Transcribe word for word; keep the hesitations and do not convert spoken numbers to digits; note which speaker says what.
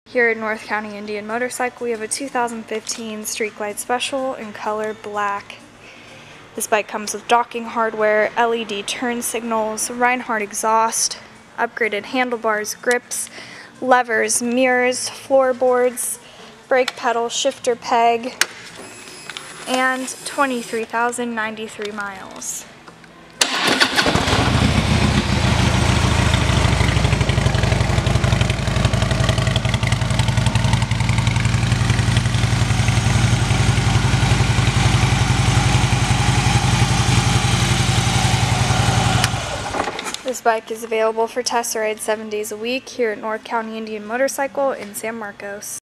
Speaker 1: Here at North County Indian Motorcycle, we have a two thousand fifteen Street Glide Special in color black. This bike comes with docking hardware, L E D turn signals, Reinhardt exhaust, upgraded handlebars, grips, levers, mirrors, floorboards, brake pedal, shifter peg, and twenty-three thousand ninety-three miles. This bike is available for test rides seven days a week here at North County Indian Motorcycle in San Marcos.